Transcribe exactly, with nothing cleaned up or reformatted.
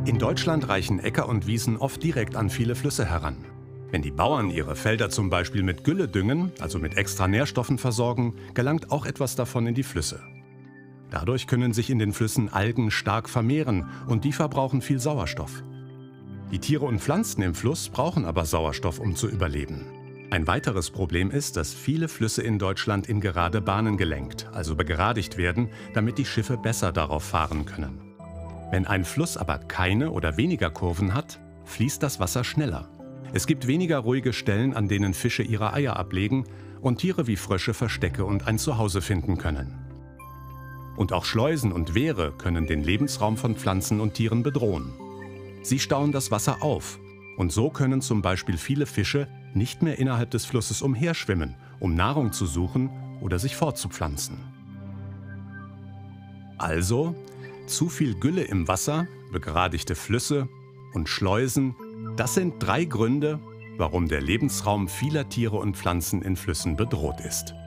In Deutschland reichen Äcker und Wiesen oft direkt an viele Flüsse heran. Wenn die Bauern ihre Felder zum Beispiel mit Gülle düngen, also mit extra Nährstoffen versorgen, gelangt auch etwas davon in die Flüsse. Dadurch können sich in den Flüssen Algen stark vermehren und die verbrauchen viel Sauerstoff. Die Tiere und Pflanzen im Fluss brauchen aber Sauerstoff, um zu überleben. Ein weiteres Problem ist, dass viele Flüsse in Deutschland in gerade Bahnen gelenkt, also begradigt werden, damit die Schiffe besser darauf fahren können. Wenn ein Fluss aber keine oder weniger Kurven hat, fließt das Wasser schneller. Es gibt weniger ruhige Stellen, an denen Fische ihre Eier ablegen und Tiere wie Frösche Verstecke und ein Zuhause finden können. Und auch Schleusen und Wehre können den Lebensraum von Pflanzen und Tieren bedrohen. Sie stauen das Wasser auf und so können zum Beispiel viele Fische nicht mehr innerhalb des Flusses umherschwimmen, um Nahrung zu suchen oder sich fortzupflanzen. Also, zu viel Gülle im Wasser, begradigte Flüsse und Schleusen, das sind drei Gründe, warum der Lebensraum vieler Tiere und Pflanzen in Flüssen bedroht ist.